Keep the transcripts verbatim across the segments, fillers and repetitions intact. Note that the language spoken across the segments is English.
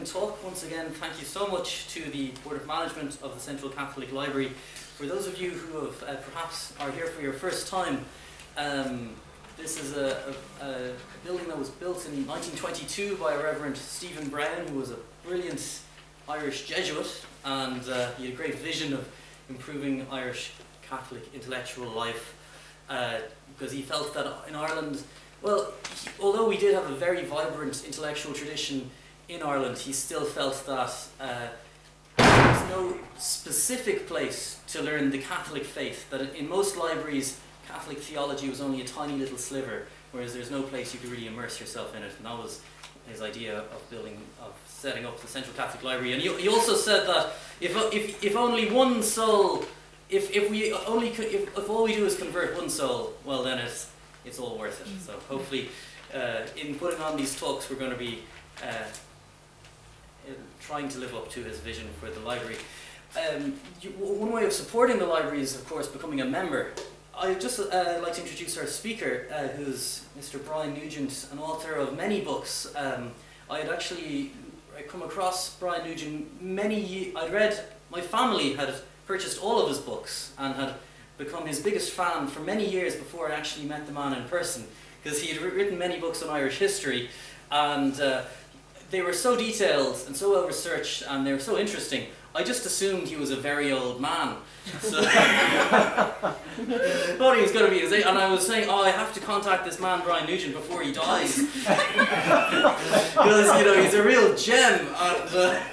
talk. Once again, thank you so much to the Board of Management of the Central Catholic Library. For those of you who have uh, perhaps are here for your first time, um, this is a, a, a building that was built in nineteen twenty-two by a Reverend Stephen Brown, who was a brilliant Irish Jesuit, and uh, he had a great vision of improving Irish Catholic intellectual life, uh, because he felt that in Ireland, well, he, although we did have a very vibrant intellectual tradition in Ireland, he still felt that uh, there was no specific place to learn the Catholic faith, that in most libraries Catholic theology was only a tiny little sliver, whereas there's no place you could really immerse yourself in it, and that was his idea of building, of setting up the Central Catholic Library. And he, he also said that if, if, if only one soul, if, if we only could, if, if all we do is convert one soul, well then it's, it's all worth it. So hopefully uh, in putting on these talks we're going to be uh, trying to live up to his vision for the library. Um, you, one way of supporting the library is of course becoming a member. I'd just uh, like to introduce our speaker, uh, who's Mister Brian Nugent, an author of many books. Um, I had actually come across Brian Nugent many, I'd read, my family had purchased all of his books and had become his biggest fan for many years before I actually met the man in person, because he had written many books on Irish history, and uh, they were so detailed and so well researched and they were so interesting. I just assumed he was a very old man. So thought he was going to be his age, and I was saying, oh, I have to contact this man Brian Nugent before he dies, because you know he's a real gem. And,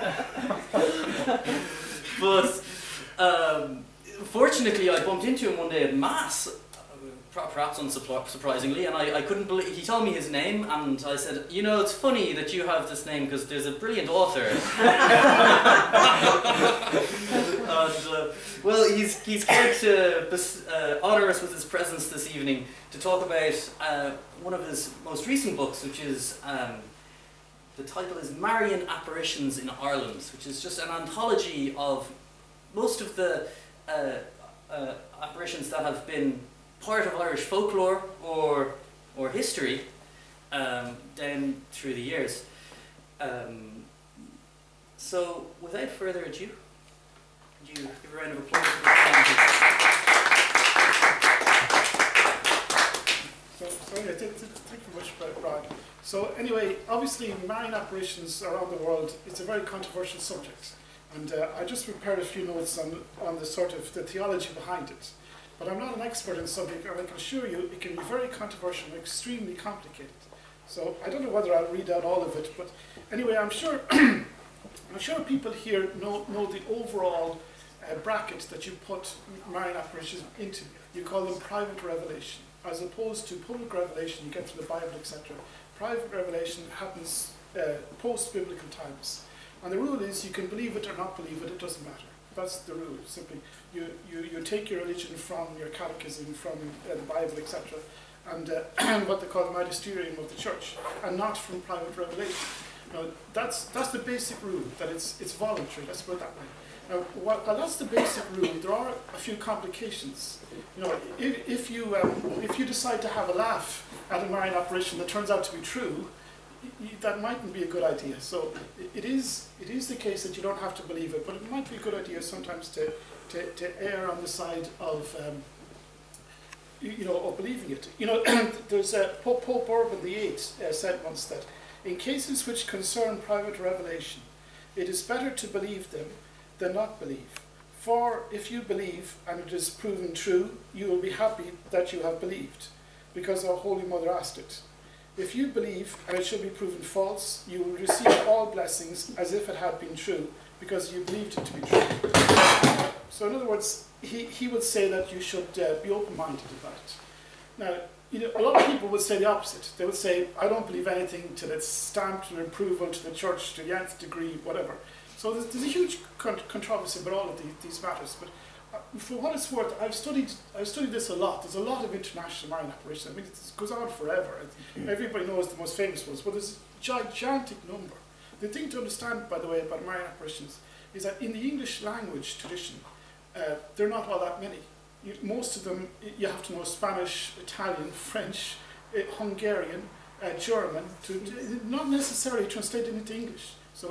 uh, but um, fortunately, I bumped into him one day at Mass, perhaps unsurprisingly, and I, I couldn't believe, he told me his name, and I said, you know, it's funny that you have this name because there's a brilliant author. and, uh, well, he's, he's here to uh, honour us with his presence this evening to talk about uh, one of his most recent books, which is, um, the title is Marian Apparitions in Ireland, which is just an anthology of most of the uh, uh, apparitions that have been part of Irish folklore or or history um, down through the years. Um, so, without further ado, could you give a round of applause for So, sorry, I did, did, thank you very much, Brian. So, anyway, obviously, Marian apparitions around the world, it's a very controversial subject, and uh, I just prepared a few notes on on the sort of the theology behind it. But I'm not an expert in the subject, and I can assure you it can be very controversial and extremely complicated. So I don't know whether I'll read out all of it, but anyway, I'm sure I'm sure people here know, know the overall uh, bracket that you put Marian apparitions into. You call them private revelation, as opposed to public revelation. You get to the Bible, et cetera. Private revelation happens uh, post-biblical times, and the rule is you can believe it or not believe it. It doesn't matter. That's the rule. Simply, you, you, you take your religion from your catechism, from uh, the Bible, et cetera, and uh, what they call the magisterium of the church, and not from private revelation. Now, that's that's the basic rule. That it's it's voluntary. Let's put it that way. Now, while, while that's the basic rule, there are a few complications. You know, if, if you um, if you decide to have a laugh at a Marian apparition that turns out to be true, that mightn't be a good idea. So it is it is the case that you don't have to believe it, but it might be a good idea sometimes to to, to err on the side of um, you, you know of believing it. You know, there's uh, Pope, Pope Urban the Eighth uh, said once that in cases which concern private revelation, it is better to believe them than not believe. For if you believe and it is proven true, you will be happy that you have believed, because our Holy Mother asked it. If you believe and it shall be proven false, you will receive all blessings as if it had been true, because you believed it to be true. So in other words, he, he would say that you should uh, be open-minded about it. Now, you know, a lot of people would say the opposite. They would say, I don't believe anything till it's stamped an approval to the church to the nth degree, whatever. So there's, there's a huge con controversy about all of the, these matters. But for what it's worth, I've studied I've studied this a lot. There's a lot of international Marian apparitions. I mean, it goes on forever. Everybody knows the most famous ones, but there's a gigantic number. The thing to understand, by the way, about Marian apparitions is that in the English language tradition, uh, there are not all that many. You, most of them, you have to know Spanish, Italian, French, uh, Hungarian, uh, German, to, to not necessarily translated into English. So the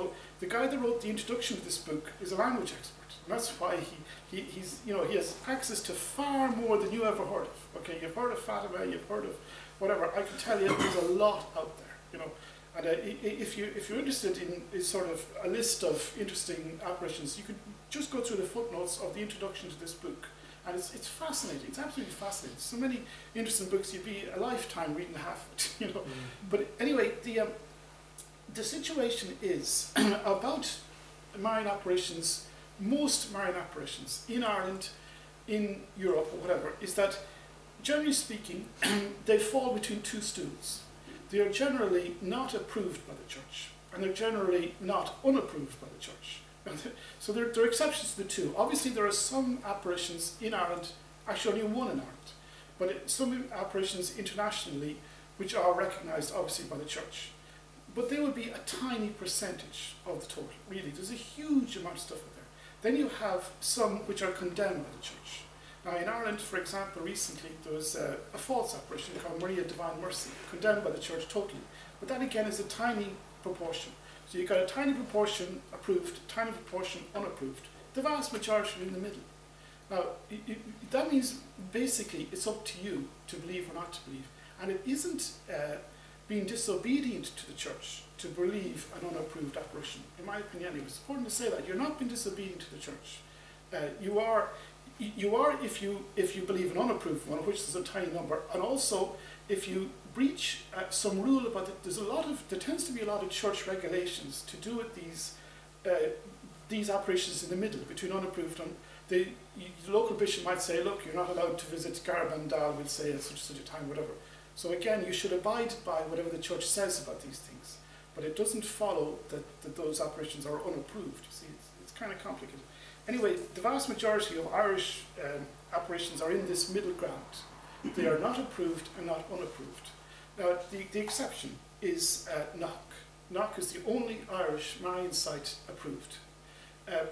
the guy that wrote the introduction to this book is a language expert, and that's why he, he he's you know he has access to far more than you ever heard of. Okay, you've heard of Fatima, you've heard of whatever. I can tell you, there's a lot out there. You know, and uh, if you if you're interested in, in sort of a list of interesting apparitions, you could just go through the footnotes of the introduction to this book. And it's, it's fascinating, it's absolutely fascinating. So many interesting books, you'd be a lifetime reading half of it, you know. Mm. But anyway, the, um, the situation is about Marian apparitions, most Marian apparitions in Ireland, in Europe or whatever, is that generally speaking, they fall between two stools. They are generally not approved by the church, and they're generally not unapproved by the church. So there, there are exceptions to the two. Obviously there are some apparitions in Ireland, actually only one in Ireland, but it, some apparitions internationally which are recognised obviously by the church. But they would be a tiny percentage of the total, really. There's a huge amount of stuff out there. Then you have some which are condemned by the church. Now in Ireland, for example, recently there was a, a false apparition called Maria Divine Mercy, condemned by the church totally. But that again is a tiny proportion. So you've got a tiny proportion approved, tiny proportion unapproved. The vast majority are in the middle. Now, it, it, that means basically it's up to you to believe or not to believe. And it isn't uh, being disobedient to the church to believe an unapproved apparition. In my opinion, anyway, it's important to say that. You're not being disobedient to the church. Uh, you are, you are if you, if you believe an unapproved one, which is a tiny number, and also if you breach uh, some rule about it. There's a lot of, there tends to be a lot of church regulations to do with these uh, these apparitions in the middle, between unapproved and the, the local bishop might say, look, you're not allowed to visit Garabandal, we'll say at such such a time, whatever. So again, you should abide by whatever the church says about these things, but it doesn't follow that, that those apparitions are unapproved. You see, it's, it's kind of complicated. Anyway, the vast majority of Irish um, apparitions are in this middle ground. They are not approved and not unapproved. Now, the, the exception is uh, Knock. Knock is the only Irish Marian site approved. Uh,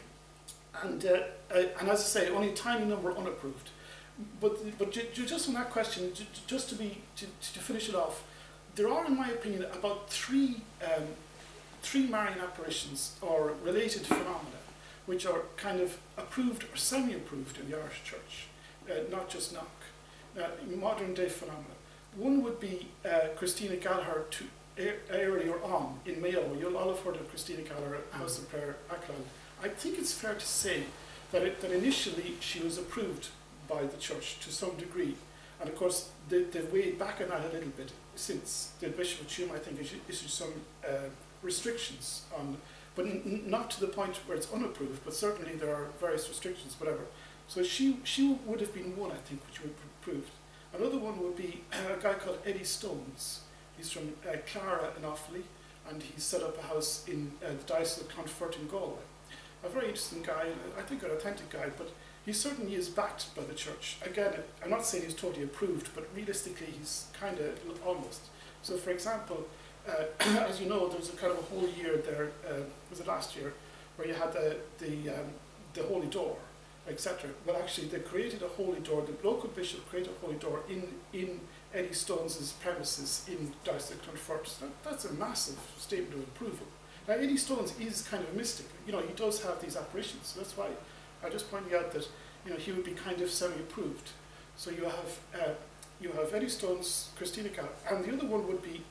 and, uh, uh, and as I say, only a tiny number unapproved. But, but ju ju just on that question, ju just to, be, to, to finish it off, there are, in my opinion, about three, um, three Marian apparitions or related phenomena which are kind of approved or semi-approved in the Irish Church, uh, not just Knock, uh, modern day phenomena. One would be uh, Christina Gallagher to, er, earlier on in Mayo. You'll all have heard of Christina Gallagher, House of Prayer, Ackland. I think it's fair to say that, it, that initially she was approved by the church to some degree. And of course, they, they've weighed back on that a little bit since. The Bishop of Tuam, I think, issued some uh, restrictions on, but n not to the point where it's unapproved, but certainly there are various restrictions, whatever. So she, she would have been one, I think, which would be approved. Another one would be a guy called Eddie Stones. He's from uh, Clara in Offaly, and he set up a house in uh, the Diocese of Clonfert in Galway. A very interesting guy, I think an authentic guy, but he certainly is backed by the church. Again, I'm not saying he's totally approved, but realistically he's kind of almost. So for example, uh, as you know, there was a kind of a whole year there, uh, was it last year, where you had the, the, um, the Holy Door, et cetera. Well, actually, they created a holy door. The local bishop created a holy door in in Eddie Stones' premises in Diocese of Clonfert. So that, that's a massive statement of approval. Now, Eddie Stones is kind of a mystic. You know, he does have these apparitions. So that's why I just pointed out that you know he would be kind of semi-approved. So you have uh, you have Eddie Stones, Christina Gallagher, and the other one would be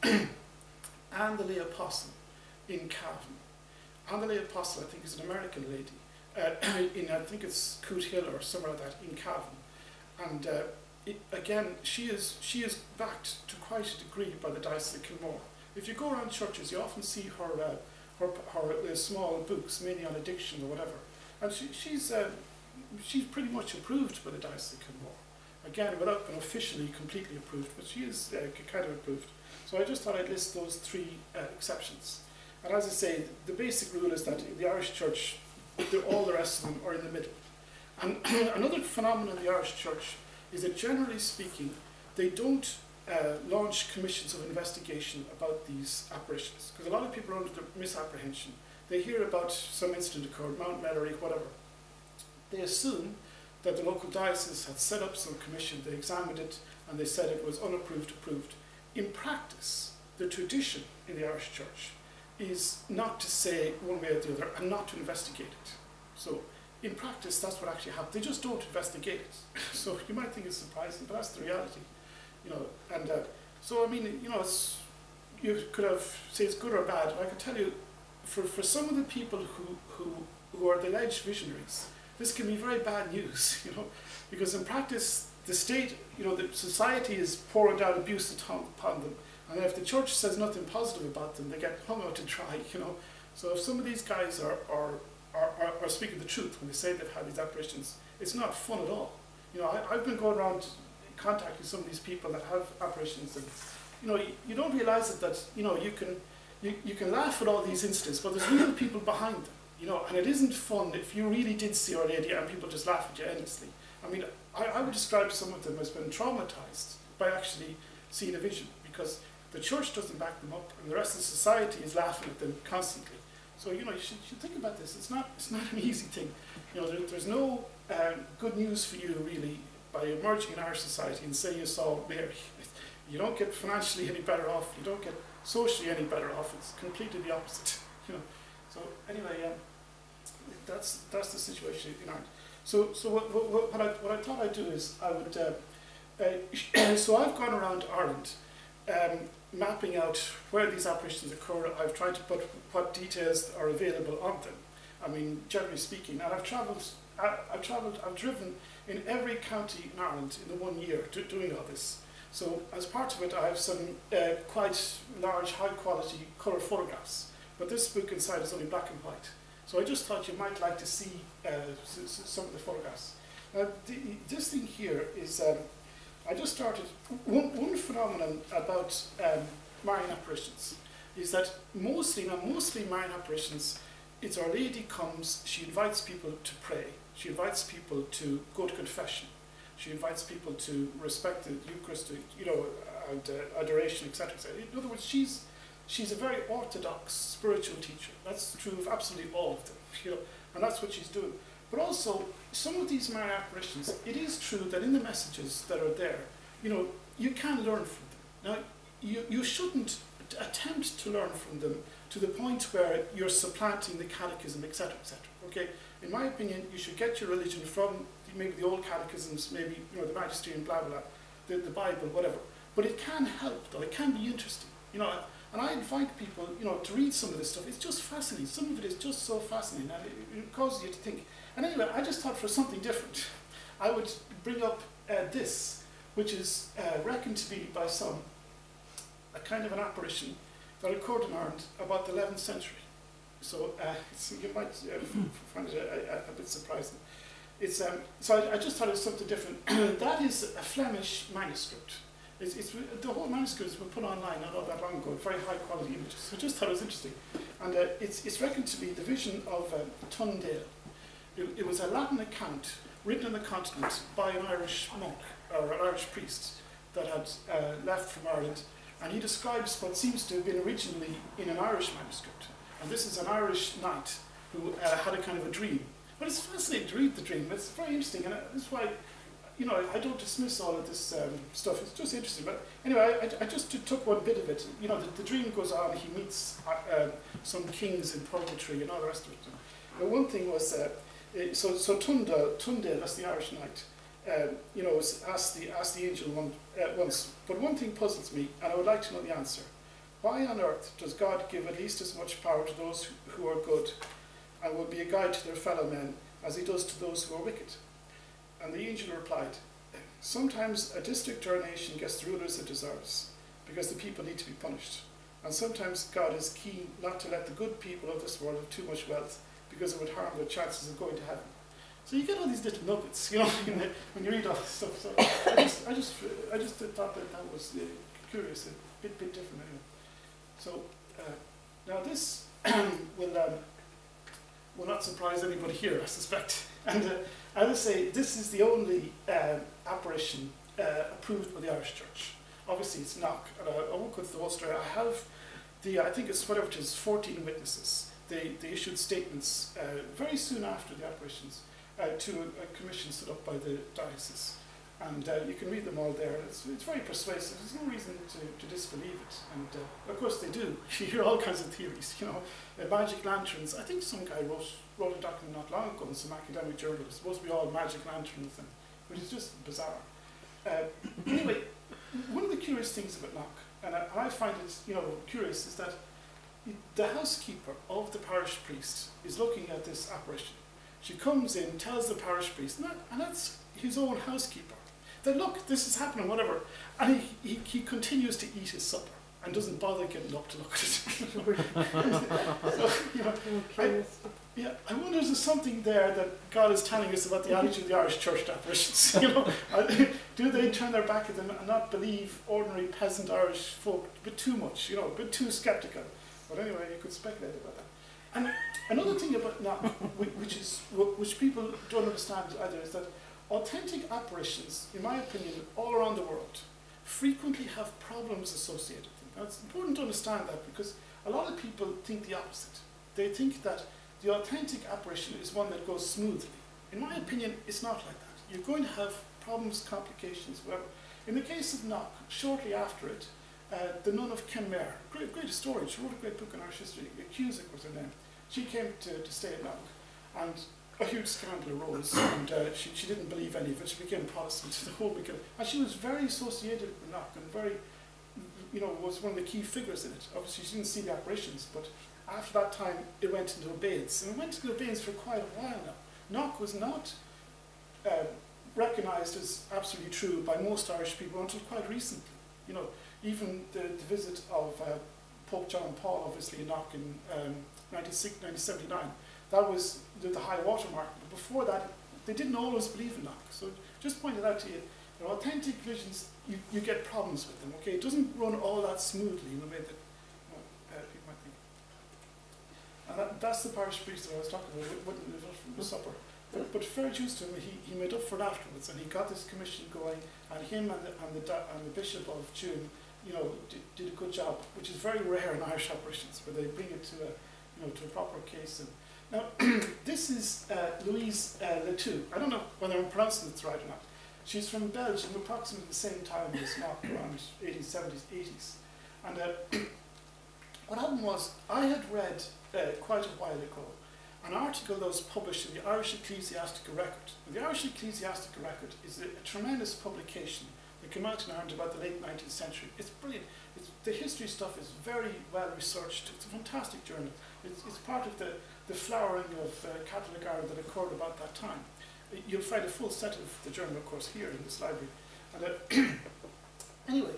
Anne the Lay Apostle in Cavan. Anne the Lay Apostle, I think, is an American lady. Uh, in I think it's Coot Hill or somewhere like that in Cavan, and uh, it, again she is she is backed to quite a degree by the Diocese of Kilmore. If you go around churches, you often see her uh, her, her uh, small books, mainly on addiction or whatever, and she, she's uh, she's pretty much approved by the Diocese of Kilmore. Again, without being officially completely approved, but she is uh, kind of approved. So I just thought I'd list those three uh, exceptions. And as I say, the basic rule is that in the Irish Church, all the rest of them are in the middle. And another phenomenon in the Irish Church is that generally speaking, they don't uh, launch commissions of investigation about these apparitions. Because a lot of people are under the misapprehension. They hear about some incident occurred, Mount Melleray, whatever. They assume that the local diocese had set up some commission, they examined it, and they said it was unapproved, approved. In practice, the tradition in the Irish Church is not to say one way or the other and not to investigate it. So in practice, that's what actually happens. They just don't investigate it. So you might think it's surprising, but that's the reality. You know, and uh, so I mean, you know, it's, you could have say it's good or bad. But I can tell you, for for some of the people who who who are the alleged visionaries, this can be very bad news. You know, because in practice, the state, you know, the society is pouring down abuse upon them, and if the church says nothing positive about them, they get hung out to dry. You know, so if some of these guys are are are, are, are speaking the truth when they say they've had these apparitions, it's not fun at all. You know, I, I've been going around contacting some of these people that have apparitions, and you know, you, you don't realize it, that you know you can you, you can laugh at all these incidents, but there's real people behind them. You know, and it isn't fun if you really did see Our Lady and people just laugh at you endlessly. I mean, I, I would describe some of them as being traumatized by actually seeing a vision, because the church doesn't back them up, and the rest of the society is laughing at them constantly. So you know, you should, you should think about this. It's not it's not an easy thing. You know, there, there's no um, good news for you really by emerging in Irish society and saying you saw Mary. You don't get financially any better off. You don't get socially any better off. It's completely the opposite. You know. So anyway, um, that's that's the situation in Ireland. So so what what, what I what I thought I'd do is I would. Uh, uh, so I've gone around Ireland, um, mapping out where these apparitions occur. I've tried to put what details are available on them. I mean, generally speaking, and I've travelled. I, I've travelled. I've driven in every county in Ireland in the one year do, doing all this. So as part of it, I have some uh, quite large, high-quality colour photographs. But this book inside is only black and white. So I just thought you might like to see uh, s s some of the photographs. Now, the, this thing here is, um, I just started, one, one phenomenon about um, Marian Apparitions is that mostly, now mostly Marian Apparitions, it's Our Lady comes, she invites people to pray, she invites people to go to confession, she invites people to respect the Eucharist, you know, and uh, adoration, et cetera, et cetera. In other words, she's She's a very orthodox spiritual teacher. That's true of absolutely all of them, you know, and that's what she's doing. But also, some of these Marian apparitions, it is true that in the messages that are there, you know, you can learn from them. Now, you, you shouldn't attempt to learn from them to the point where you're supplanting the catechism, et cetera, et cetera. Okay? In my opinion, you should get your religion from maybe the old catechisms, maybe you know the Magisterium, blah blah, the, the Bible, whatever. But it can help, though. It can be interesting, you know. And I invite people, you know, to read some of this stuff. It's just fascinating. Some of it is just so fascinating, and it, it causes you to think. And anyway, I just thought for something different, I would bring up uh, this, which is uh, reckoned to be by some a kind of an apparition that occurred in Ireland about the eleventh century. So uh, it's, you might uh, find it a, a, a bit surprising. It's um, so I, I just thought it was something different. That is a Flemish manuscript. It's, it's, the whole manuscript has been put online not all that long ago, very high quality images. So I just thought it was interesting. And uh, it's, it's reckoned to be the vision of um, Tundale. It, it was a Latin account written on the continent by an Irish monk, or an Irish priest, that had uh, left from Ireland. And he describes what seems to have been originally in an Irish manuscript. And this is an Irish knight who uh, had a kind of a dream. But it's fascinating to read the dream. It's very interesting, and that's why, you know, I don't dismiss all of this um, stuff. It's just interesting. But anyway, I, I just took one bit of it. You know, the, the dream goes on. He meets uh, some kings in purgatory and all the rest of it. And one thing was, uh, so so Tundale, Tundale, that's the Irish knight. Um, you know, was asked the asked the angel one, uh, once. But one thing puzzles me, and I would like to know the answer. Why on earth does God give at least as much power to those who are good, and will be a guide to their fellow men, as he does to those who are wicked? And the angel replied, sometimes a district or a nation gets the rulers it deserves, because the people need to be punished. And sometimes God is keen not to let the good people of this world have too much wealth, because it would harm their chances of going to heaven. So you get all these little nuggets, you know, when you read all this stuff. So I just, I just, I just thought that that was uh, curious, a bit, bit different anyway. So uh, now this will um, will not surprise anybody here, I suspect. And uh, as I say, this is the only uh, apparition uh, approved by the Irish Church. Obviously, it's not. And I, I won't go through the whole story. I have the, I think it's whatever it is, fourteen witnesses. They they issued statements uh, very soon after the apparitions uh, to a, a commission set up by the diocese. And uh, you can read them all there. It's, it's very persuasive. There's no reason to, to disbelieve it. And uh, of course they do. You hear all kinds of theories, you know. Uh, magic lanterns. I think some guy wrote, wrote a document not long ago in some academic journal. It's supposed to be all magic lanterns, and, but it's just bizarre. Uh, anyway, one of the curious things about Knock, and I, I find it, you know, curious, is that the housekeeper of the parish priest is looking at this apparition. She comes in, tells the parish priest, and, that, and that's his own housekeeper, that look, this is happening, whatever. And he, he, he continues to eat his supper and doesn't bother getting up to look at it. So, you know, I, yeah, I wonder if there's something there that God is telling us about the attitude of the Irish church to apparitions. You know, do they turn their back at them and not believe ordinary peasant Irish folk a bit too much, you know, a bit too sceptical? But anyway, you could speculate about that. And another thing about Knock, which is which people don't understand either, is that authentic apparitions, in my opinion, all around the world, frequently have problems associated with them. Now, it's important to understand that because a lot of people think the opposite. They think that the authentic apparition is one that goes smoothly. In my opinion, it's not like that. You're going to have problems, complications, whatever. In the case of Knock, shortly after it, uh, the nun of Kenmare, great, great historian, she wrote a great book on Irish history, Cusick was her name. She came to, to stay at Knock, and a huge scandal arose, and uh, she, she didn't believe any of it. She became Protestant. The whole became, and she was very associated with Knock, and very, you know, was one of the key figures in it. Obviously, she didn't see the apparitions, but after that time, it went into abeyance, and it went into abeyance for quite a while now. Knock was not uh, recognised as absolutely true by most Irish people until quite recently. You know, even the, the visit of uh, Pope John Paul, obviously, in Knock in um, nineteen seventy-nine. That was the, the high water mark. But before that, they didn't always believe in Knock. So just pointed out to you, that authentic visions, you, you get problems with them, okay? It doesn't run all that smoothly in the way that you know, uh, people might think. And that, that's the parish priest that I was talking about, wouldn't live up from the supper. But, but fair dues to him, he, he made up for it afterwards, and he got this commission going, and him and the, and the, and the Bishop of Tuam, you know, did, did a good job, which is very rare in Irish apparitions, where they bring it to a, you know, to a proper case. And now, this is uh, Louise uh, Letou. I don't know whether I'm pronouncing it right or not. She's from Belgium, approximately the same time as Knock, around eighteen seventies, eighties. And uh, what happened was, I had read uh, quite a while ago an article that was published in the Irish Ecclesiastical Record. And the Irish Ecclesiastical Record is a, a tremendous publication that came out in Ireland about the late nineteenth century. It's brilliant. It's, the history stuff is very well researched. It's a fantastic journal. It's, it's part of the, the flowering of uh, Catholic Ireland that occurred about that time. You'll find a full set of the journal, of course, here in this library. And, uh, anyway,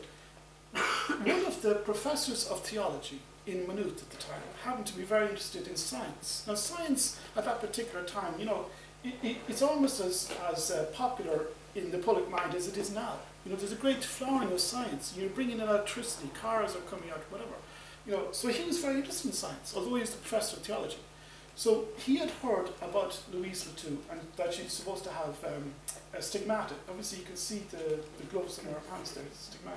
one of the professors of theology in Maynooth at the time happened to be very interested in science. Now, science at that particular time, you know, it, it, it's almost as, as uh, popular in the public mind as it is now. You know, there's a great flowering of science. You're bringing in electricity, cars are coming out, whatever. You know, so he was very interested in science, although he was the professor of theology. So he had heard about Louise Letou and that she's supposed to have um, a stigmata. Obviously, you can see the, the gloves on her hands there, stigmata.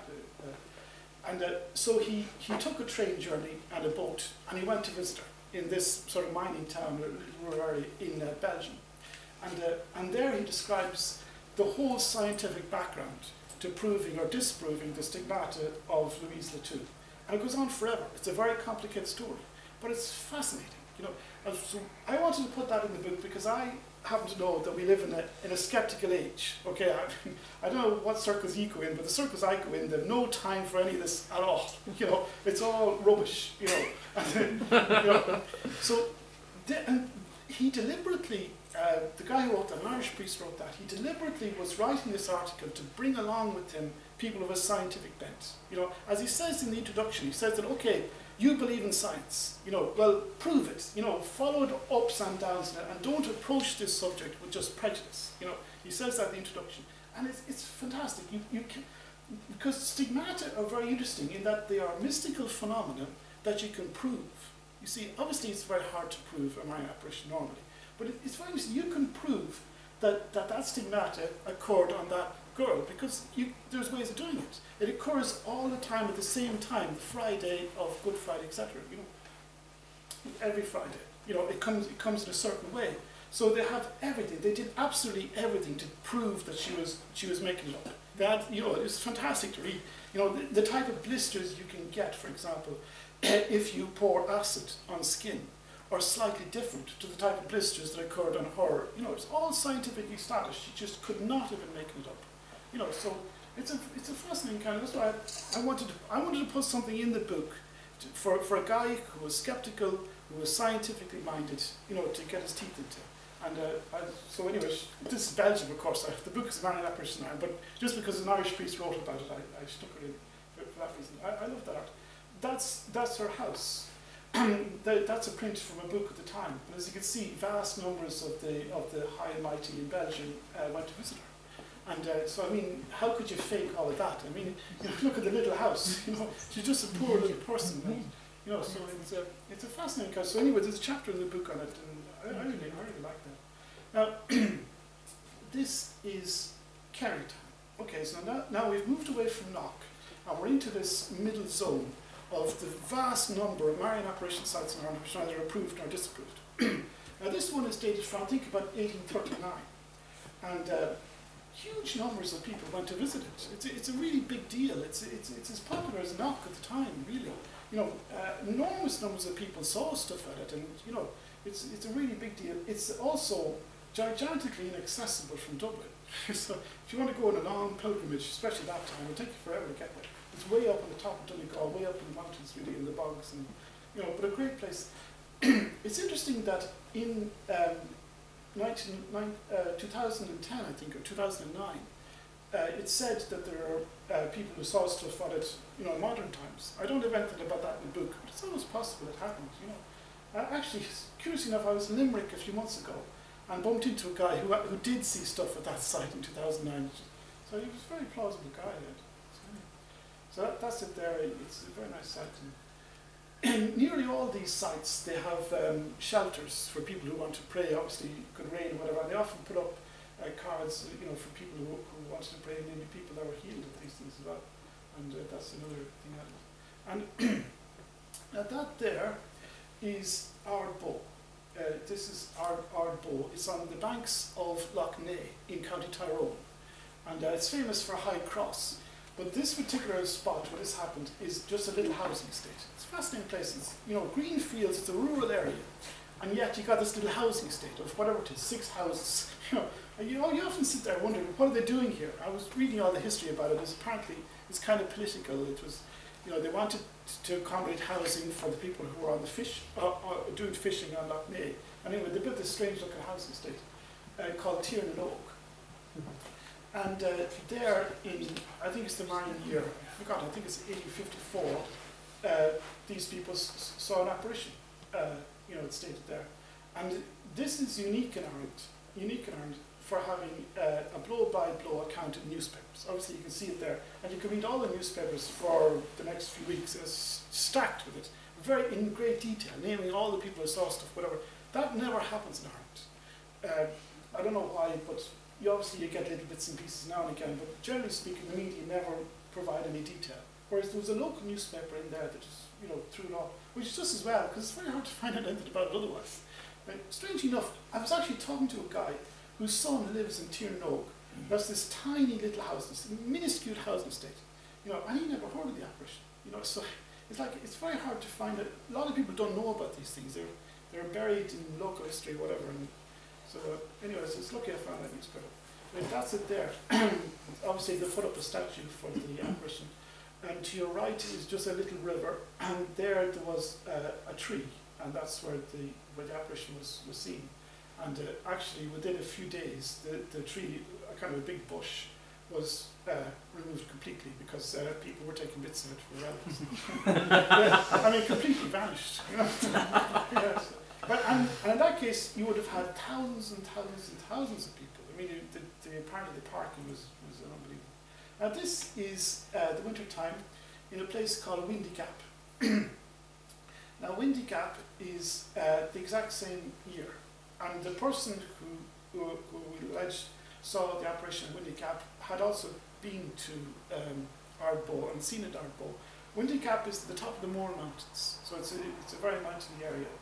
Uh, and uh, so he, he took a train journey and a boat, and he went to visit her in this sort of mining town, a rural area in uh, Belgium. And, uh, and there he describes the whole scientific background to proving or disproving the stigmata of Louise Letou. And it goes on forever. It's a very complicated story, but it's fascinating. You know, and so I wanted to put that in the book because I happen to know that we live in a, in a skeptical age. Okay, I, I don't know what circles you go in, but the circles I go in, there's no time for any of this at all. You know, it's all rubbish. You know, and, you know so the, and he deliberately, uh, the guy who wrote that, an Irish priest wrote that. He deliberately was writing this article to bring along with him people of a scientific bent. You know, as he says in the introduction, he says that okay, you believe in science, you know, well, prove it, you know, follow the ups and downs in it, and don't approach this subject with just prejudice, you know. He says that in the introduction, and it's, it's fantastic, you, you can, because stigmata are very interesting in that they are mystical phenomena that you can prove. You see, obviously it's very hard to prove a Marian apparition normally, but it, it's very interesting, you can prove that that, that stigmata occurred on that girl, because you, there's ways of doing it. It occurs all the time at the same time, the Friday of Good Friday, et cetera. You know, every Friday. You know, it comes it comes in a certain way. So they have everything. They did absolutely everything to prove that she was she was making it up. That, you know, it was fantastic to read. You know, the, the type of blisters you can get, for example, if you pour acid on skin, are slightly different to the type of blisters that occurred on her. You know, it's all scientifically established. She just could not have been making it up. You know, so it's a it's a fascinating kind of. That's why I, I wanted to I wanted to put something in the book to, for for a guy who was skeptical, who was scientifically minded, you know, to get his teeth into. And uh, I, so anyway, this is Belgium, of course. I, the book is Marian Apparitions now, but just because an Irish priest wrote about it, I, I stuck it in for, for that reason. I, I love that art. That's that's her house. That's a print from a book at the time. And as you can see, vast numbers of the of the high and mighty in Belgium uh, went to visit her. And uh, so, I mean, how could you fake all of that? I mean, you know, look at the little house. You know, she's just a poor little person. And, you know, so it's a it's a fascinating house. So anyway, there's a chapter in the book on it, and I, I really I really like that. Now, this is Kerrytown. Okay, so now now we've moved away from Knock, and we're into this middle zone of the vast number of Marian apparition sites in Ireland which are either approved or disapproved. Now this one is dated from, I think, about eighteen thirty-nine, and uh, huge numbers of people went to visit it. It's a, it's a really big deal. It's, it's, it's as popular as Knock at the time, really. You know, uh, enormous numbers of people saw stuff at it, and you know, it's, it's a really big deal. It's also gigantically inaccessible from Dublin. So if you want to go on a long pilgrimage, especially that time, it'll take you forever to get there. It's way up on the top of Donegal, way up in the mountains, really, in the bogs, and you know, but a great place. It's interesting that in um, nineteen, nine, uh, two thousand ten, I think, or two thousand nine, uh, it said that there are uh, people who saw stuff at it, you know, in modern times. I don't have anything about that in the book, but it's always possible it happened, you know. Uh, actually, curiously enough, I was in Limerick a few months ago and bumped into a guy who, who did see stuff at that site in two thousand nine. So he was a very plausible guy. So that, that's it there. It's a very nice site. And nearly all these sites, they have um, shelters for people who want to pray. Obviously, it could rain or whatever. And they often put up uh, cards, you know, for people who, who wanted to pray, and maybe people that were healed of these things as well. And uh, that's another thing. And uh, that there is Ardbow. Uh, this is Ardbow. It's on the banks of Lough Neagh in County Tyrone. And uh, it's famous for High Cross. But this particular spot where this happened is just a little housing estate. It's a fascinating place. It's, you know, green fields, it's a rural area. And yet you got this little housing estate of whatever it is, six houses. You know, and you know, you often sit there wondering, what are they doing here? I was reading all the history about it. It's apparently, it's kind of political. It was, you know, they wanted to accommodate housing for the people who were on the fish, uh, uh, doing fishing on Lough Neagh. And anyway, they built this strange looking housing estate uh, called Tiernan Oak. And uh, there in, I think it's the Marian year, I forgot, I think it's eighteen fifty-four, uh, these people s saw an apparition, uh, you know, it's stated there. And this is unique in Ireland, unique in Ireland for having uh, a blow-by-blow account in newspapers. Obviously you can see it there, and you can read all the newspapers for the next few weeks. It's stacked with it, very in great detail, naming all the people who saw stuff, whatever. That never happens in Ireland. Uh, I don't know why, but you obviously you get little bits and pieces now and again, but generally speaking, the media never provide any detail. Whereas there was a local newspaper in there that just, you know, threw it off, which is just as well, because it's very hard to find out anything about it otherwise. Right? Strangely enough, I was actually talking to a guy whose son lives in Tiernan Oak. That's this tiny little house, this minuscule housing estate, you know, and he never heard of the apparition. You know, so it's like it's very hard to find out. A lot of people don't know about these things. They're they're buried in local history, whatever. And so, uh, anyways, it's lucky I found that newspaper. But that's it there. Obviously, they put up a statue for the apparition. And to your right is just a little river, and there there was uh, a tree, and that's where the where the apparition was, was seen. And uh, actually, within a few days, the, the tree, a kind of a big bush, was uh, removed completely because uh, people were taking bits of it for relatives. Yeah, I mean, completely vanished. You know? Yes. But and, and in that case, you would have had thousands and thousands and thousands of people. I mean, the, the, apparently the parking was, was unbelievable. Now this is uh, the winter time in a place called Windy Gap. Now Windy Gap is uh, the exact same year, and the person who, who, who we alleged saw the apparition in Windy Gap had also been to um, Ardbow and seen it at Ardbow. Windy Gap is at the top of the Moor Mountains, so it's a, it's a very mountainy area.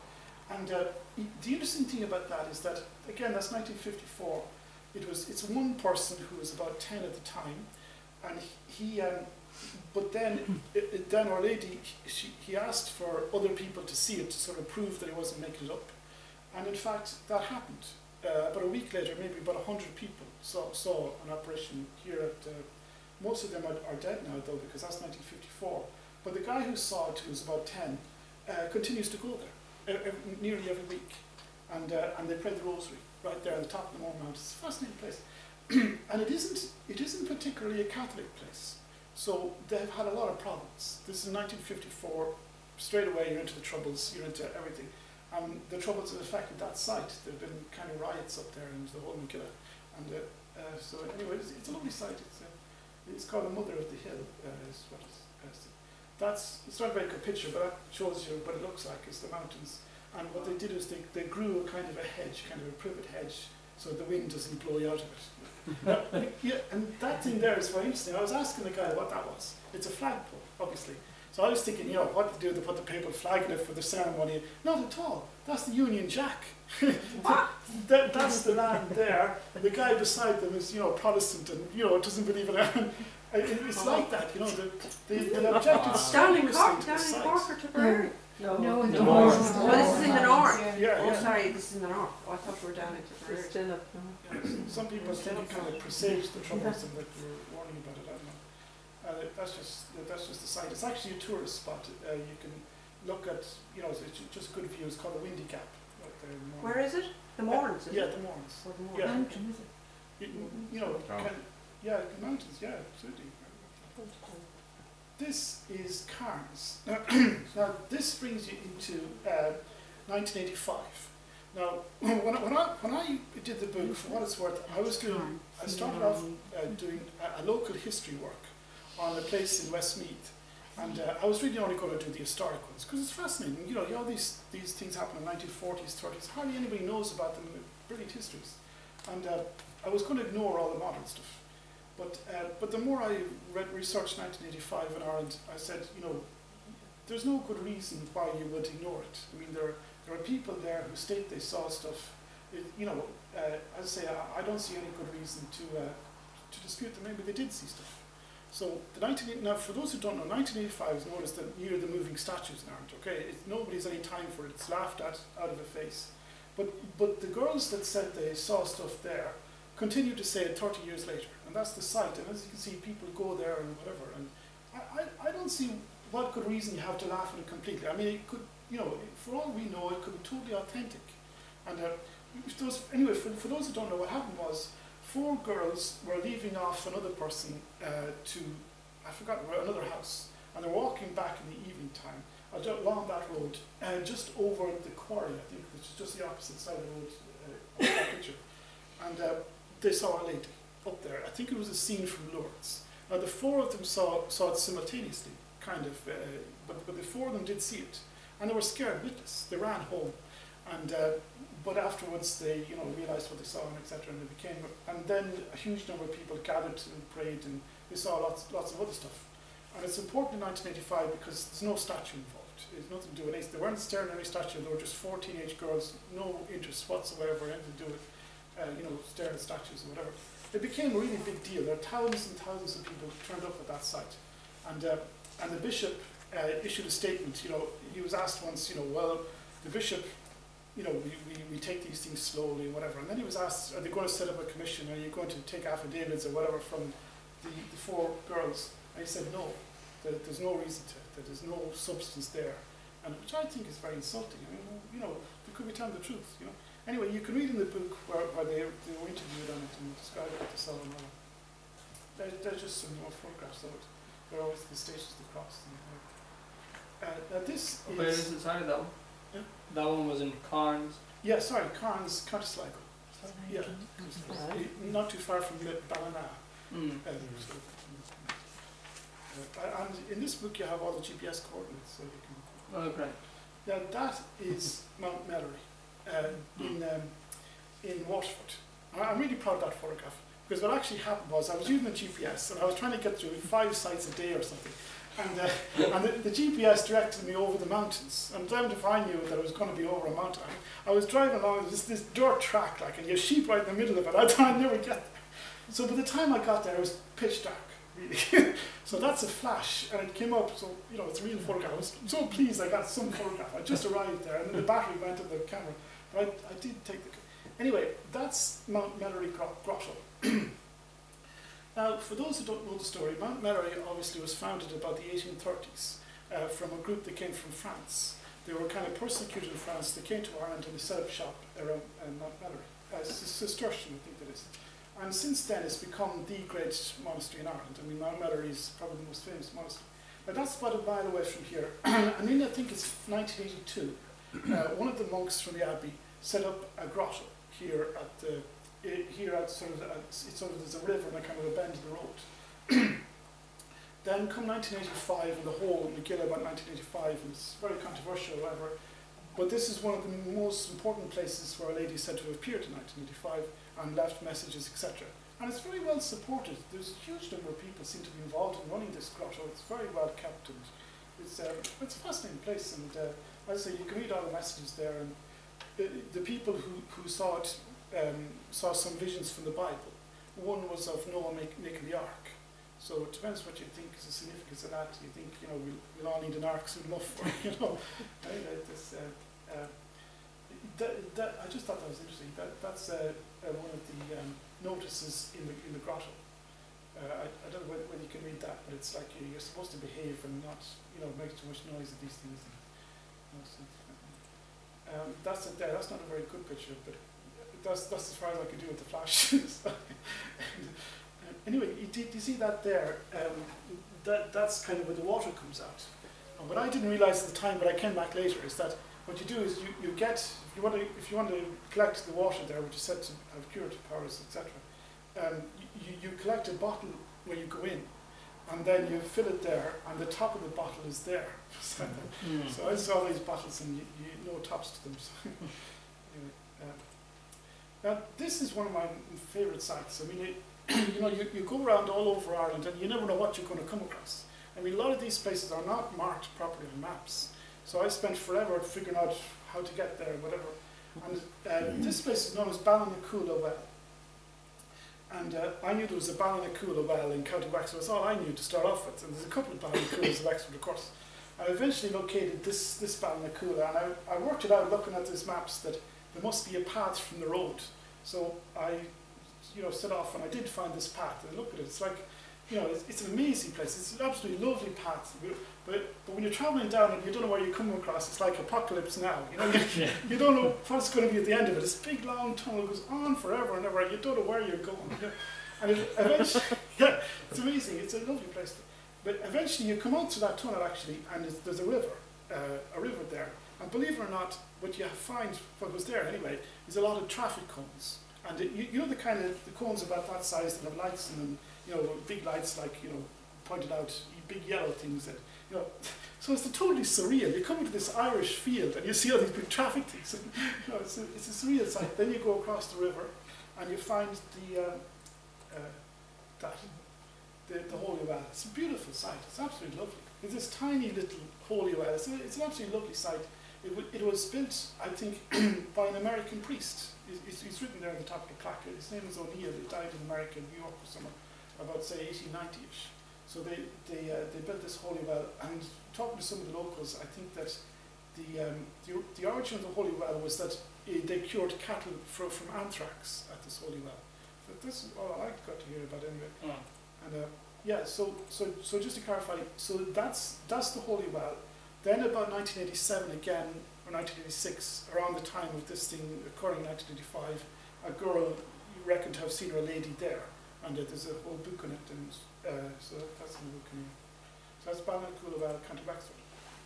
And uh, the interesting thing about that is that, again, that's nineteen fifty-four. It was, it's one person who was about ten at the time, and he, um, but then, it, it, then Our Lady, she, he asked for other people to see it to sort of prove that he wasn't making it up. And in fact, that happened. Uh, about a week later, maybe about a hundred people saw, saw an apparition here at, uh, most of them are, are dead now though, because that's nineteen fifty-four. But the guy who saw it, who was about ten, uh, continues to go there, every, nearly every week. And, uh, and they pray the rosary right there on the top of the Moor Mount. It's a fascinating place. And it isn't, it isn't particularly a Catholic place. So they've had a lot of problems. This is nineteen fifty-four, straight away you're into the troubles, you're into everything. Um, the troubles have affected that site. There have been kind of riots up there and the whole Megillah. And uh, uh, so anyway, it's, it's a lovely site. It's, uh, it's called the Mother of the Hill. Uh, is what it's, uh, that's, it's not a very good picture, but that shows you what it looks like. It's the mountains. And what they did is they, they grew a kind of a hedge, kind of a privet hedge, so the wind doesn't blow you out of it. Now, yeah, and that thing there is very interesting. I was asking the guy what that was. It's a flagpole, obviously. So I was thinking, you know, what to do? They put the papal flag in it for the ceremony. Not at all. That's the Union Jack. that, that's the land there. And the guy beside them is, you know, Protestant and, you know, doesn't believe in it. it it's like that, you know. The, the, the objective down in Cork, down in Cork or Tipperary. No, no, in the no, north. no. Oh, this is in the north. Yeah, yeah. Oh, sorry, this is in the north. Oh, I thought we were down in Tipperary. Still up. Yeah, some people think it kind of presaged the troubles and that we were warning about it. I don't know. Uh, that's just that's just the site. It's actually a tourist spot. Uh, you can look at, you know, it's just a good view. It's called the Windy Gap. Right there in the Where is it? The Mourns, uh, is yeah, it? the Mourns. Or the Mourns. Yeah. Mountain, is it? You, you know, Oh. can, yeah, the mountains. Yeah, absolutely. This is Cairns. Now, this brings you into uh, nineteen eighty-five. Now, when I, when, I, when I did the book, for what it's worth, I was doing, I started off uh, doing a, a local history work on a place in Westmeath. And uh, I was really only going to do the historic ones, because it's fascinating. You know, all these, these things happen in the nineteen forties, thirties. Hardly anybody knows about them. Brilliant histories. And uh, I was going to ignore all the modern stuff. But, uh, but the more I read, researched nineteen eighty-five in Ireland, I said, you know, there's no good reason why you would ignore it. I mean, there, there are people there who state they saw stuff. It, you know, uh, as I say, I, I don't see any good reason to, uh, to dispute that maybe they did see stuff. So, the nineteen, now for those who don't know, nineteen eighty-five is known as the year of the moving statues in Ireland, okay? It, nobody's any time for it, it's laughed at out of the face. But, but the girls that said they saw stuff there continue to say it thirty years later, and that's the site, and as you can see, people go there and whatever, and I, I, I don't see what good reason you have to laugh at it completely. I mean, it could, you know, for all we know, it could be totally authentic. And uh, if those, anyway, for, for those who don't know, what happened was, four girls were leaving off another person uh, to, I forgot, another house, and they're walking back in the evening time along that road, and uh, just over the quarry, I think, which is just the opposite side of the road uh, of that picture. And uh, they saw a lady up there. I think it was a scene from Lourdes. Now the four of them saw, saw it simultaneously, kind of, uh, but, but the four of them did see it. And they were scared witless. They ran home. And, uh, but afterwards they, you know, realised what they saw and et cetera. And they became, and then a huge number of people gathered and prayed, and they saw lots, lots of other stuff. And it's important in nineteen eighty-five because there's no statue involved. It's nothing to do with it. They weren't staring at any statue. They were just four teenage girls, no interest whatsoever, anything to do with, uh, you know, staring at statues or whatever. It became a really big deal. There are thousands and thousands of people turned up at that site. And, uh, and the bishop uh, issued a statement. You know, he was asked once, you know, well, the bishop, you know, we, we, we take these things slowly, whatever. And then he was asked, are they going to set up a commission? Are you going to take affidavits or whatever from the, the four girls? And he said no, that there's no reason to, that there's no substance there. And which I think is very insulting. I mean, you know, they could be telling the truth, you know. Anyway, you can read in the book where, where they, they were interviewed on it and describe what they saw and all. There, there's just some more photographs of it. There are always the Stations of the Cross. And, uh, now this Oh, is... where is it? Sorry, that one? Yeah? That one was in Cairns. Yeah, sorry, Cairns, County Sligo. Yeah, not too far from Ballina. Mm. Uh, so, uh, and in this book you have all the G P S coordinates, so you can... Oh, great. Now that is Mount Mellery uh, in, um, in Waterford. I'm really proud of that photograph, because what actually happened was I was using the G P S and I was trying to get through five sites a day or something, And, uh, and the, the G P S directed me over the mountains. And then if I knew that I was going to be over a mountain, I, I was driving along this, this dirt track, like, and you have sheep right in the middle of it. I thought I'd never get there. So by the time I got there, it was pitch dark, really. So that's a flash, and it came up, so, you know, it's a real photograph. I was so pleased I got some photograph. I just arrived there, and then the battery went on the camera. But I, I did take the... Anyway, that's Mount Melleray Grotto. Now, for those who don't know the story, Mount Melleray obviously was founded about the eighteen thirties uh, from a group that came from France. They were kind of persecuted in France. They came to Ireland and they set up shop around uh, Mount Melleray. Uh, Cistercian, I think that is. And since then, it's become the great monastery in Ireland. I mean, Mount Melleray is probably the most famous monastery. Now, that's about a mile away from here. And in, I think it's nineteen eighty-two, uh, one of the monks from the abbey set up a grotto here at the here at sort of, uh, it's sort of, there's a river and a kind of a bend in the road. Then come nineteen eighty-five, and the whole McGill about nineteen eighty-five, and it's very controversial, whatever. But this is one of the most important places where a lady is said to have appeared in nineteen eighty-five and left messages, et cetera. And it's very well supported. There's a huge number of people seem to be involved in running this grotto. It's very well kept, and it's, uh, it's a fascinating place. And uh, as I say, you can read all the messages there, and the, the people who, who saw it Um, saw some visions from the Bible. One was of Noah make, making the ark. So it depends what you think is the significance of that. You think, you know, we'll, we'll all need an ark soon enough, for, you know. uh, this, uh, uh, that, that, I just thought that was interesting. That, that's uh, uh, one of the um, notices in the, in the grotto. Uh, I, I don't know whether, whether you can read that, but it's like you, you're supposed to behave and not, you know, make too much noise of these things. And, you know, so, um, that's it there. That's not a very good picture, but That's, that's as far as I could do with the flash. So, and, uh, anyway, you, do, you see that there? Um, that, that's kind of where the water comes out. And what I didn't realize at the time, but I came back later, is that what you do is you, you get, if you, want to, if you want to collect the water there, which is said to have curative powers, et cetera, um, you, you collect a bottle where you go in, and then you fill it there, and the top of the bottle is there. So, mm. so I saw these bottles, and you, you know tops to them. So anyway, um, Now, this is one of my favourite sites. I mean, it, you know, you, you go around all over Ireland and you never know what you're going to come across. I mean, a lot of these places are not marked properly on maps. So I spent forever figuring out how to get there, whatever. And uh, this place is known as Ballinacoola Well. And uh, I knew there was a Ballinacoola Well in County Wexford. That's all I knew to start off with. And there's a couple of Ballinacoolas in Wexford, of course. I eventually located this, this Ballinacoola, and I, I worked it out looking at these maps that there must be a path from the road. So I, you know, set off, and I did find this path. And look at it; it's like, you know, it's, it's an amazing place. It's an absolutely lovely path. But but when you're traveling down and you don't know where you're coming across, it's like Apocalypse Now. You know, you, yeah. you don't know what's going to be at the end of it. This big long tunnel goes on forever and ever, and you don't know where you're going. You know? And it, eventually, yeah, it's amazing. It's a lovely place. But eventually, you come out to that tunnel actually, and it's, there's a river, uh, a river there. And believe it or not, what you find, what was there anyway, is a lot of traffic cones. And it, you, you know the kind of, the cones about that size that have lights in them, you know, big lights like, you know, pointed out, big yellow things that, you know. So it's totally surreal. You come into this Irish field and you see all these big traffic things. And, you know, it's a, it's a surreal sight. Then you go across the river and you find the, uh, uh, that, the, the Holy Well. It's a beautiful sight. It's absolutely lovely. It's this tiny little Holy Well. It's, a, it's an absolutely lovely sight. It, w it was built, I think, by an American priest. It's, it's written there at the top of the plaque. His name is O'Neill. He died in America, New York, or somewhere, about say eighteen ninety-ish. So they they uh, they built this Holy Well. And talking to some of the locals, I think that the um, the, the origin of the Holy Well was that uh, they cured cattle for, from anthrax at this Holy Well. So this is all I got to hear about anyway. Mm. And uh, yeah, so so so just to clarify, so that's that's the Holy Well. Then about nineteen eighty-seven again, or nineteen eighty-six, around the time of this thing occurring in nineteen eighty-five, a girl reckoned to have seen her lady there, and uh, there's a whole book on it, and uh, so that's in the book. In so that's Ballinacoola Well, County Wexford.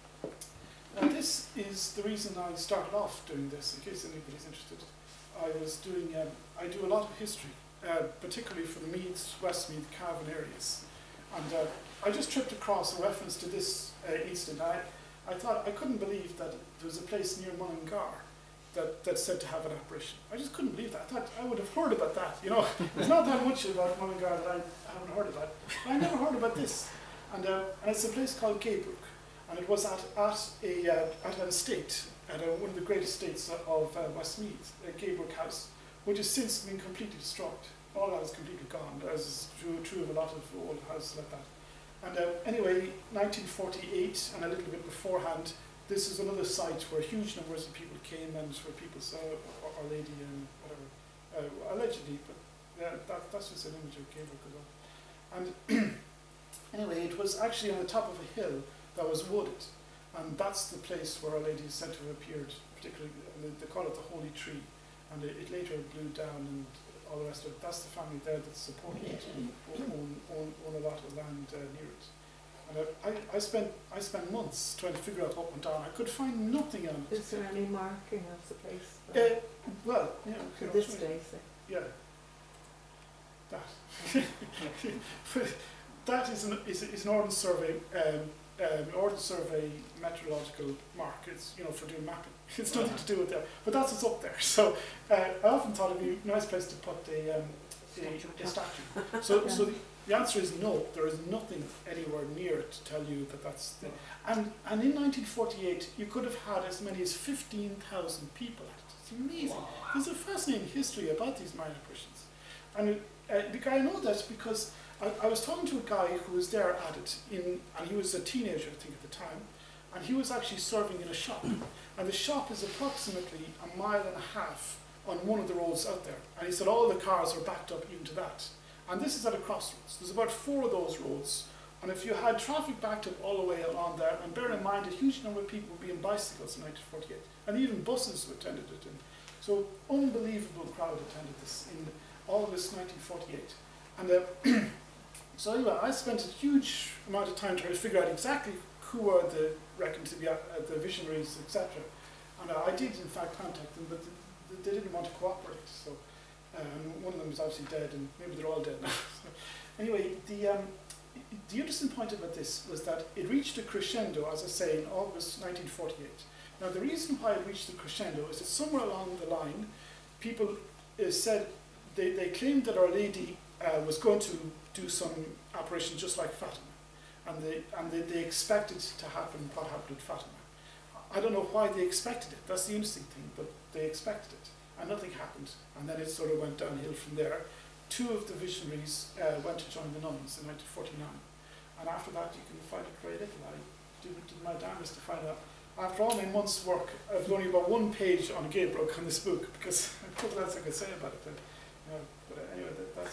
Now this is the reason I started off doing this, in case anybody's interested. I was doing, um, I do a lot of history, uh, particularly for the Meads, Westmeath, Cavan areas, and uh, I just tripped across a reference to this uh, incident. I, I thought, I couldn't believe that there was a place near Mullingar that, that's said to have an apparition. I just couldn't believe that. I thought I would have heard about that, you know. There's not that much about Mullingar that I haven't heard about. I never heard about this. And, uh, and it's a place called Gaybrook, and it was at, at, a, uh, at an estate, at a, one of the great estates of uh, Westmeath, uh, Gaybrook House, which has since been completely destroyed. All that is completely gone, as is true, true of a lot of old houses like that. And uh, anyway, nineteen forty-eight, and a little bit beforehand, this is another site where huge numbers of people came and where people saw Our Lady and whatever, uh, allegedly, but yeah, that, that's just an image of Gaybrook as well. And anyway, it was actually on the top of a hill that was wooded, and that's the place where Our Lady is said to have appeared, particularly, they, they call it the Holy Tree, and it, it later blew down and all the rest of it. That's the family there that's supported it, own, own, own a lot of land uh, near it. And I, I, I, spent, I spent months trying to figure out what went on. I could find nothing on it. Is there any marking of the place? Uh, well, yeah. To you know, this day, say. Yeah. That. That is an, is, is an Ordnance Survey, um, um, Ordnance Survey meteorological mark. It's, you know, for doing mapping. It's nothing to do with that. But that's what's up there. So uh, I often thought it'd be a nice place to put a, um, a, a statue. So, so the, the answer is no. There is nothing anywhere near it to tell you that that's the. And, and in nineteen forty-eight, you could have had as many as fifteen thousand people at it. It's amazing. Wow. There's a fascinating history about these Marian apparitions. And uh, I know that because I, I was talking to a guy who was there at it, in, and he was a teenager, I think, at the time, and he was actually serving in a shop. And the shop is approximately a mile and a half on one of the roads out there. And he said all the cars are backed up into that. And this is at a crossroads. There's about four of those roads. And if you had traffic backed up all the way along there, and bear in mind a huge number of people would be in bicycles in nineteen forty-eight, and even buses attended it. And so unbelievable crowd attended this in August nineteen forty-eight. And uh, so anyway, I spent a huge amount of time trying to figure out exactly who are the reckoned to be uh, the visionaries, et cetera. And uh, I did in fact contact them, but th they didn't want to cooperate. So um, one of them is obviously dead, and maybe they're all dead now. So, anyway, the um, the interesting point about this was that it reached a crescendo, as I say, in August nineteen forty-eight. Now the reason why it reached a crescendo is that somewhere along the line, people uh, said they, they claimed that Our Lady uh, was going to do some apparition just like Fatima. And, they, and they, they expected to happen what happened with Fatima. I don't know why they expected it. That's the interesting thing, but they expected it. And nothing happened. And then it sort of went downhill from there. Two of the visionaries uh, went to join the nuns in nineteen forty-nine. And after that, you can find it very little. I did, did my damnedest to find out. After all my months' work, I've only about one page on Gaybrook on this book, because nothing else I could say about it. But, you know, but anyway, that, that's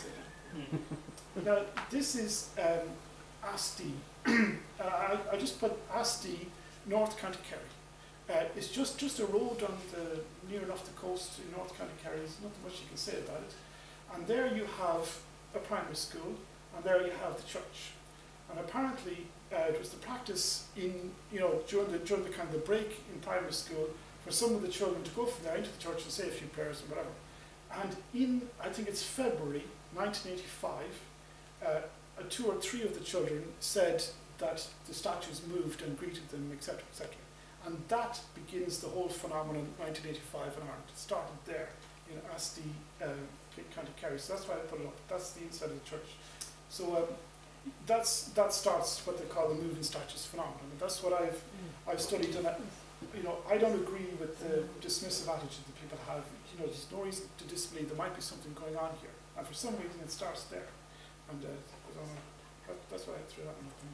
it. Now, this is um, Asti. uh, I, I just put Asti, North County Kerry. Uh, it's just, just a road on the, near enough the coast in North County Kerry. There's nothing much you can say about it. And there you have a primary school, and there you have the church. And apparently, uh, it was the practice in, you know, during the, during the kind of the break in primary school for some of the children to go from there into the church and say a few prayers or whatever. And in, I think it's February nineteen eighty-five, uh, two or three of the children said that the statues moved and greeted them, et cetera, et cetera. And that begins the whole phenomenon in nineteen eighty-five in Ireland. It started there in Asti, uh, County Kerry. So that's why I put it up. That's the inside of the church. So um, that's that starts what they call the moving statues phenomenon. And that's what I've mm. I've studied. And I, you know, I don't agree with the dismissive attitude that people have. You know, there's no reason to disbelieve there might be something going on here. And for some reason, it starts there. And uh, I don't know. That, that's why I threw that one up.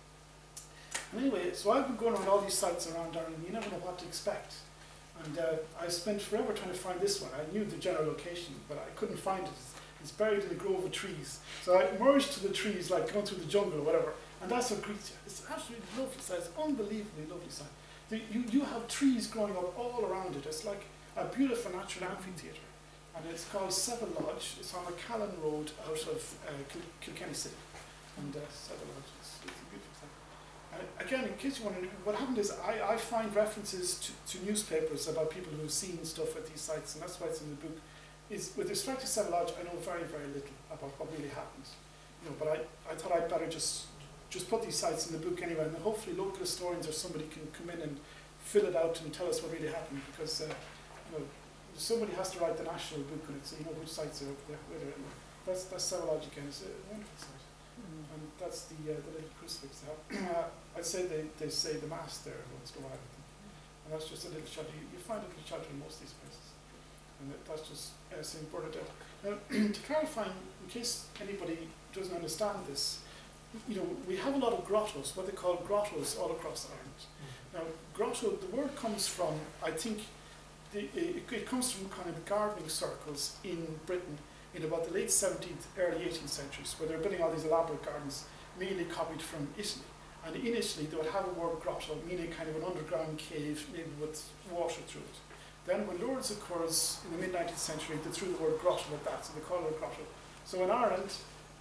And anyway, so I've been going around all these sites around Ireland, and you never know what to expect. And uh, I spent forever trying to find this one. I knew the general location, but I couldn't find it. It's, it's buried in a grove of trees. So I emerged to the trees, like going through the jungle or whatever, and that's what greets you. It's absolutely lovely site. It's unbelievably lovely site. The, you, you have trees growing up all around it. It's like a beautiful natural amphitheatre. And it's called Seville Lodge. It's on the Callan Road out of uh, Kil Kilkenny City. And uh, Seville Lodge, it's, it's a beautiful thing. Uh, again, in case you wonder, what happened is I, I find references to, to newspapers about people who have seen stuff at these sites, and that's why it's in the book. Is with respect to Seville Lodge, I know very, very little about what really happened. You know, but I, I thought I'd better just just put these sites in the book anyway, and then hopefully local historians or somebody can come in and fill it out and tell us what really happened, because uh, you know, somebody has to write the national book on it, so you know which sites are up there. That's that's Seville Lodge again. It's a wonderful site. And that's the, uh, the little crucifix. Uh, I'd say they, they say the Mass there once in a while, I think. And that's just a little shelter. You, you find a little shelter in most of these places. And that, that's just uh, Saint Bernadette. Now, to clarify, in case anybody doesn't understand this, you know, we have a lot of grottos, what they call grottos, all across Ireland. Now, grotto, the word comes from, I think, the, it, it comes from kind of gardening circles in Britain in about the late seventeenth, early eighteenth centuries, where they were building all these elaborate gardens, mainly copied from Italy. And in Italy, they would have a word grotto, meaning kind of an underground cave, maybe with water through it. Then when Lourdes occurs in the mid nineteenth century, they threw the word grotto at that, so they call it a grotto. So in Ireland,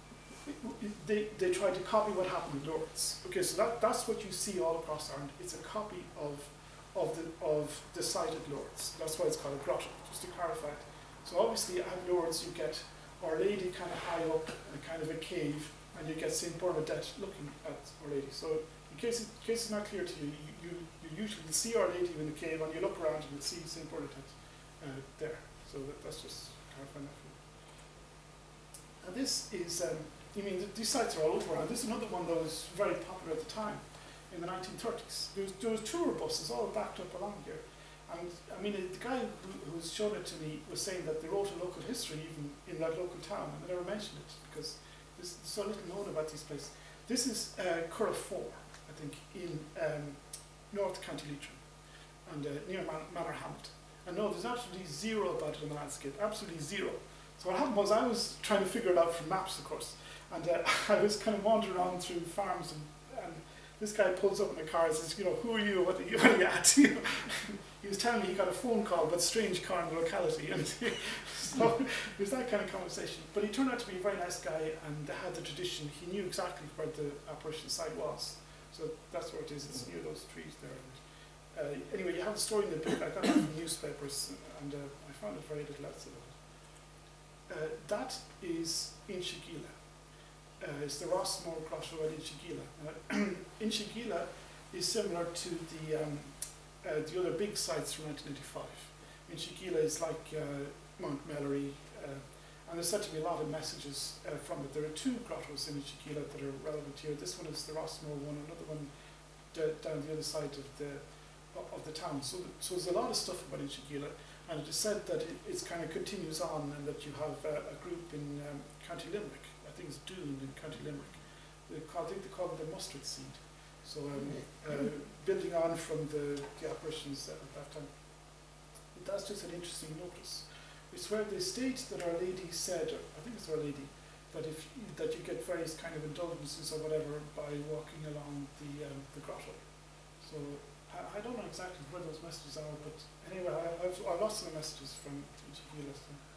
they, they tried to copy what happened in Lourdes. Okay, so that, that's what you see all across Ireland. It's a copy of, of, the, of the site at Lourdes. That's why it's called a grotto, just to clarify it. So obviously at Lourdes you get Our Lady kind of high up in a kind of a cave, and you get Saint Bernadette looking at Our Lady. So in case, it, in case it's not clear to you, you, you, you usually see Our Lady in the cave, and you look around and you see Saint Bernadette uh, there. So that, that's just clarifying that for you. And this is, um, I mean, th these sites are all over, and this is another one that was very popular at the time, in the nineteen thirties. There was, there was tour buses all backed up along here. And I mean, the guy who, who was showing it to me was saying that they wrote a local history even in that local town, and they never mentioned it because there's so little known about these places. This is uh, Currafore, I think, in um, North County Leitrim, and uh, near Man Manor Hamilton. And no, there's absolutely zero about it in the landscape, absolutely zero. So what happened was I was trying to figure it out from maps, of course, and uh, I was kind of wandering around through farms, and, and this guy pulls up in a car and says, you know, who are you, what are you, what are you at? You know, he was telling me he got a phone call about a strange car in the locality, and so it was that kind of conversation. But he turned out to be a very nice guy and had the tradition. He knew exactly where the apparition site was. So that's where it is, it's near those trees there. And, uh, anyway, you have a story in the book, I got it from newspapers, and uh, I found it very little else about it. Uh, that is Inchigila. Uh, it's the Rossmore Grotto at Inchigila. Uh, Inchigila is similar to the um, uh, the other big sites from nineteen eighty-five. Inchigila is like uh, Mount Mellery, uh, and there's said to be a lot of messages uh, from it. There are two grottos in Inchigila that are relevant here. This one is the Rossmore one, another one down the other side of the of the town. So, so there's a lot of stuff about Inchigila, and it is said that it it's kind of continues on, and that you have uh, a group in um, County Limerick. I think it's Doon in County Limerick. They call, I think they call it the mustard seed. So um, uh, building on from the, the apparitions at that time. But that's just an interesting notice. It's where they state that Our Lady said, I think it's Our Lady, that if you, that you get various kind of indulgences or whatever by walking along the um, the grotto. So I, I don't know exactly where those messages are, but anyway, I, I've, I've lost some messages from Inchigila.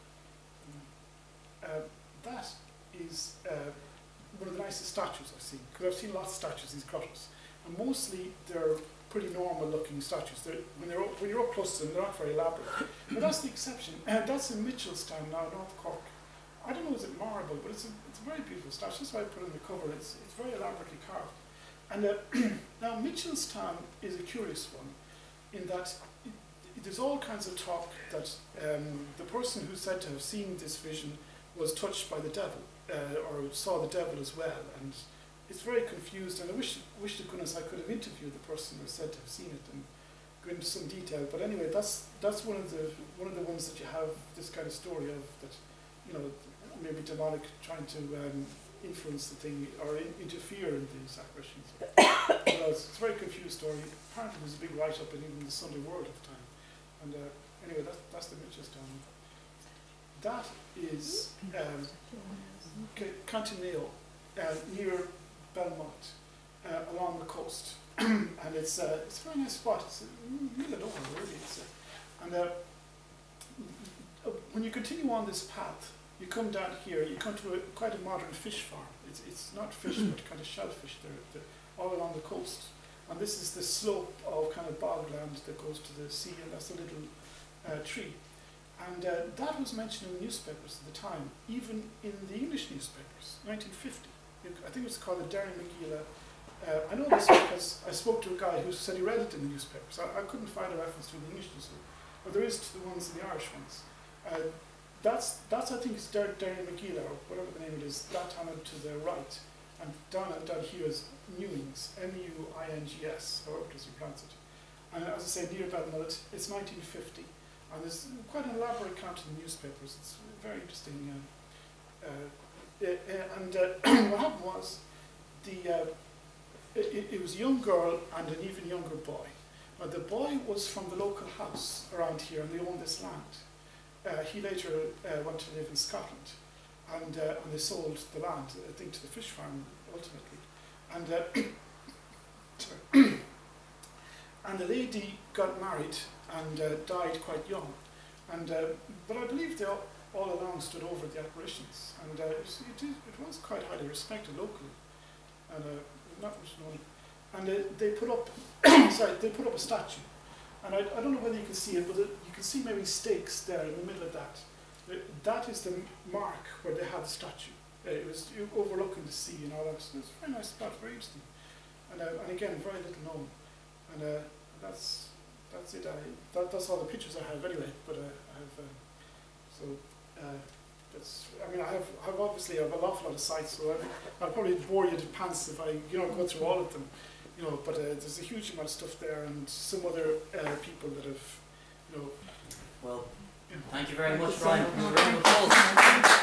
Uh, that is uh, one of the nicest statues I've seen, because I've seen lots of statues in these grottos, and mostly they're pretty normal looking statues. They're, when, they're up, when you're up close to them, they're not very elaborate. But that's the exception. Uh, that's in Mitchelstown now, North Cork. I don't know, is it marble, but it's a, it's a very beautiful statue. That's why I put it on the cover. It's, it's very elaborately carved. And uh, now Mitchelstown is a curious one, in that it, it, there's all kinds of talk that um, the person who's said to have seen this vision was touched by the devil, uh, or saw the devil as well, and it's very confused, and I wish, wish to goodness I could have interviewed the person who said to have seen it and go into some detail, but anyway, that's that's one of the one of the ones that you have this kind of story of, that, you know, maybe demonic trying to um, influence the thing, or in, interfere in these apparitions. You know, it's, it's a very confused story. Apparently there was a big write-up in even the Sunday World at the time, and uh, anyway, that, that's the Mitchelstown. That is um, County Mayo, uh, near Belmont, uh, along the coast, and it's uh, it's a very nice spot. It's a really long one, really. It's a, and uh, when you continue on this path, you come down here. You come to a, quite a modern fish farm. It's it's not fish, but kind of shellfish. They're, they're all along the coast, and this is the slope of kind of bogland that goes to the sea, and that's a little uh, tree. And uh, that was mentioned in the newspapers at the time, even in the English newspapers, nineteen fifty. I think it was called the Derry McGeela. Uh, I know this because I spoke to a guy who said he read it in the newspapers. I, I couldn't find a reference to the English newspaper, but there is to the ones in the Irish ones. Uh, that's, that's, I think, it's Der Derry McGeela, or whatever the name it is, that hammer to the right. and down, down here is Newings, M U I N G S, however it is you pronounce it. And as I say, near Balmullet, it's nineteen fifty, and there's quite an elaborate account in the newspapers. It's very interesting. Uh, uh, uh, and uh, what happened was, the uh, it, it was a young girl and an even younger boy. Now, the boy was from the local house around here, and they owned this land. Uh, he later uh, went to live in Scotland, and, uh, and they sold the land, I think, to the fish farm ultimately. And uh, sorry. And the lady got married and uh, died quite young. And uh, but I believe they all, all along stood over the apparitions, and uh, it, it, it was quite highly respected locally, and uh, not much known. And uh, they put up, sorry, they put up a statue, and I, I don't know whether you can see it, but it, you can see maybe stakes there in the middle of that. Uh, that is the mark where they had the statue. Uh, it was overlooking the sea and all that. So it's a very nice spot, very interesting, and uh, and again very little known. And uh, that's that's it. I, that, that's all the pictures I have anyway. But uh, I have uh, so uh, that's. I mean, I have I have obviously I have an awful lot of sites, so I, I'll probably bore you to pants if I you know go through all of them. You know, but uh, there's a huge amount of stuff there, and some other uh, people that have, you know. Well, yeah. thank you very Thank much, you so Brian. much. It was a round of applause.